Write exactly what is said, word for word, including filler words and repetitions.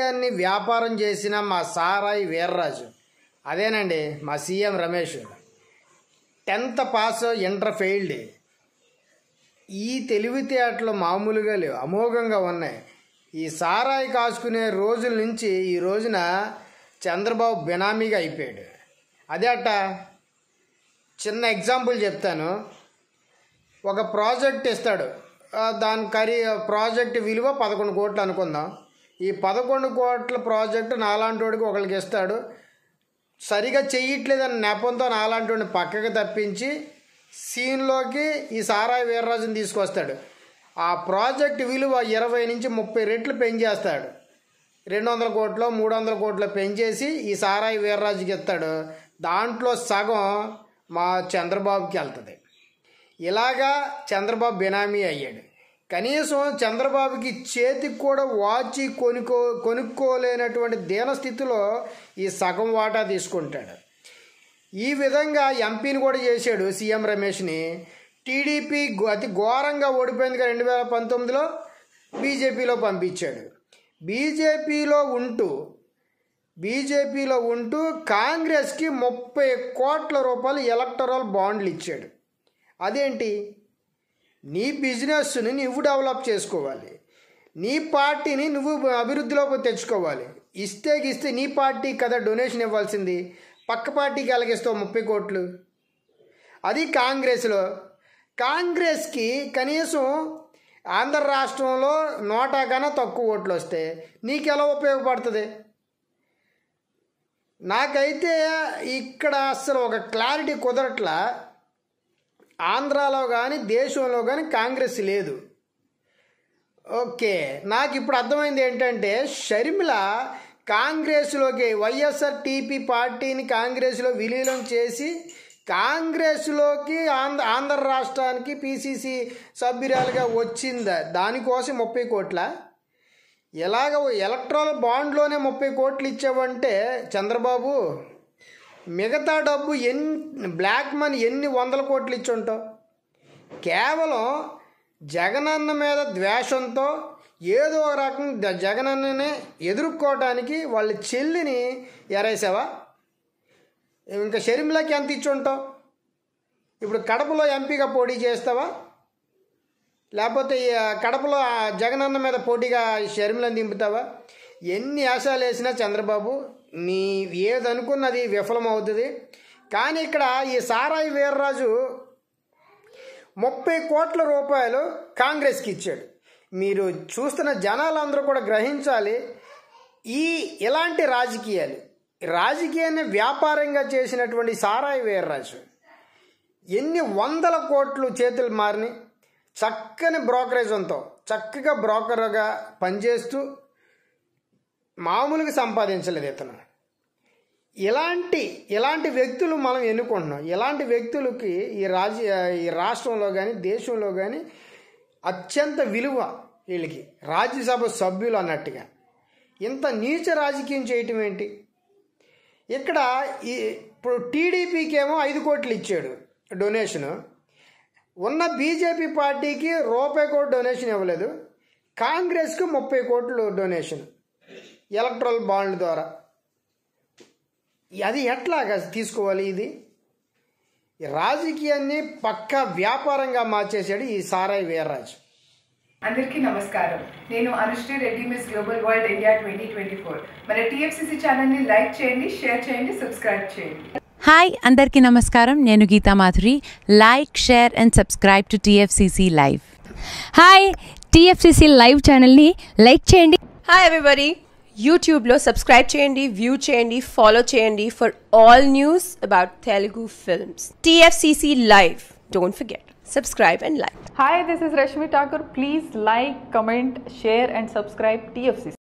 రాజకీయాన్ని వ్యాపారం చేసిన మా సారాయి వీర్రాజు, అదేనండి మా CM Ramesh, tenth pass inter failed. ఈ తెలివితేటలు మామూలుగా లేవు, అమోఘంగా ఉన్నాయి. ఈ సారాయి కాసుకునే రోజుల నుంచి ఈ రోజున చంద్రబాబు బినామీగా అయిపోయాడు. అదే అట్ట చిన్న ఎగ్జాంపుల్ చెప్తాను. ఒక ప్రాజెక్ట్ ఇస్తాడు, దాని ఖరీ ప్రాజెక్ట్ విలువ పదకొండు కోట్లు అనుకుందాం. ఈ పదకొండు కోట్ల ప్రాజెక్టు నాలాంటి వాడికి ఒకరికి ఇస్తాడు. సరిగా చెయ్యట్లేదని నెపంతో నాలాంటి వాడిని పక్కకి తప్పించి సీన్లోకి ఈ సారాయి వీర్రాజుని తీసుకొస్తాడు. ఆ ప్రాజెక్ట్ విలువ ఇరవై నుంచి ముప్పై రెట్లు పెంచేస్తాడు. రెండు వందల కోట్లు మూడు వందల కోట్లు పెంచేసి ఈ సారాయి వీర్రాజుకి ఇస్తాడు. దాంట్లో సగం మా చంద్రబాబుకి వెళ్తుంది. ఇలాగా చంద్రబాబు బినామీ అయ్యాడు. కనీసం చంద్రబాబుకి చేతికి కూడా వాచి కొనుక్కో కొనుక్కోలేనటువంటి దీనస్థితిలో ఈ సగం వాటా తీసుకుంటాడు. ఈ విధంగా ఎంపీని కూడా చేశాడు సీఎం రమేష్ని. టీడీపీ అతి ఘోరంగా ఓడిపోయిందిగా రెండు వేల పంతొమ్మిదిలో బీజేపీలో పంపించాడు. బీజేపీలో ఉంటూ బీజేపీలో ఉంటూ కాంగ్రెస్కి ముప్పై కోట్ల రూపాయలు ఎలక్టరల్ బాండ్లు ఇచ్చాడు. అదేంటి? నీ బిజినెస్ని నువ్వు డెవలప్ చేసుకోవాలి, నీ పార్టీని నువ్వు అభివృద్ధిలోకి తెచ్చుకోవాలి. ఇస్తే ఇస్తే నీ పార్టీ కదా డొనేషన్ ఇవ్వాల్సింది, పక్క పార్టీకి ఎలాగిస్తావు ముప్పై కోట్లు? అది కాంగ్రెస్లో. కాంగ్రెస్కి కనీసం ఆంధ్ర రాష్ట్రంలో నోటా కన్నా తక్కువ ఓట్లు వస్తే నీకు ఎలా ఉపయోగపడుతుంది? నాకైతే ఇక్కడ అసలు ఒక క్లారిటీ కుదరట్లా. ఆంధ్రాలో కానీ దేశంలో కానీ కాంగ్రెస్ లేదు. ఓకే, నాకు ఇప్పుడు అర్థమైంది ఏంటంటే షర్మిల కాంగ్రెస్లోకి వైఎస్ఆర్ టీపీ పార్టీని కాంగ్రెస్లో విలీనం చేసి కాంగ్రెస్లోకి ఆంధ్ర ఆంధ్ర రాష్ట్రానికి పీసీసీ సభ్యురాలుగా వచ్చిందా, దానికోసం ముప్పై కోట్ల ఎలాగ ఎలక్ట్రల్ బాండ్లోనే ముప్పై కోట్లు ఇచ్చావంటే చంద్రబాబు, మిగతా డబ్బు ఎన్ని బ్లాక్ మనీ ఎన్ని వందల కోట్లు ఇచ్చి ఉంటావు? కేవలం జగనన్న మీద ద్వేషంతో ఏదో ఒక రకం జగనన్ననే ఎదుర్కోవడానికి వాళ్ళ చెల్లిని ఎరేసావా? ఇంకా షర్మిలకి ఎంత ఇచ్చి ఉంటావు? ఇప్పుడు కడపలో ఎంపీగా పోటీ చేస్తావా? లేకపోతే కడపలో జగనన్న మీద పోటీగా షర్మిలను దింపుతావా? ఎన్ని ఆశాలు వేసినా చంద్రబాబు నీ ఏదనుకున్నది విఫలమవుతుంది. కానీ ఇక్కడ ఈ సారాయి వీర్రాజు ముప్పై కోట్ల రూపాయలు కాంగ్రెస్కి ఇచ్చాడు. మీరు చూస్తున్న జనాలందరూ కూడా గ్రహించాలి, ఈ ఇలాంటి రాజకీయాలు రాజకీయాన్ని వ్యాపారంగా చేసినటువంటి సారాయి వీర్రాజు ఎన్ని వందల కోట్లు చేతులు మారినాయి. చక్కని బ్రోకరేజంతో చక్కగా బ్రోకర్గా పనిచేస్తూ మామూలుగా సంపాదించలేదు ఇతను. ఇలాంటి ఇలాంటి వ్యక్తులు మనం ఎన్నుకుంటున్నాం. ఇలాంటి వ్యక్తులకి ఈ రాజ ఈ రాష్ట్రంలో కానీ దేశంలో కానీ అత్యంత విలువ. వీళ్ళకి రాజ్యసభ సభ్యులు అన్నట్టుగా ఇంత నీచ రాజకీయం చేయటం ఏంటి? ఇక్కడ ఈ ఇప్పుడు టీడీపీకి ఏమో ఐదు కోట్లు ఇచ్చాడు డొనేషను, ఉన్న బీజేపీ పార్టీకి రూపాయి కోటి డొనేషన్ ఇవ్వలేదు, కాంగ్రెస్కి ముప్పై కోట్లు డొనేషన్ ఎలక్ట్రల్ బాండ్ ద్వారా. అది ఎట్లాగా తీసుకోవాలి? ఇది రాజకీయాన్ని పక్కా వ్యాపారంగా మార్చేశాడు ఈ సారాయి వీర్రాజు. అందరికీ నమస్కారం. నేను Anushree Reddy, miss global world India twenty twenty four. మన టీఎఫ్సీసీ ఛానల్ని లైక్ చేయండి, షేర్ చేయండి, సబ్స్క్రైబ్ చేయండి. హాయ్ అందరికీ నమస్కారం. నేను Geetha Madhuri. Like, share and subscribe to TFCC live. Hi, TFCC live ఛానల్ని లైక్ చేయండి. హాయ్ ఎవ్రీబడి, యూట్యూబ్లో సబ్స్క్రైబ్ చేయండి, వ్యూ చేయండి, ఫాలో చేయండి for all news about Telugu films. TFCC live, don't forget, subscribe and like. Hi, this is Rashmi Thakur. Please like, comment, share and subscribe T F C C.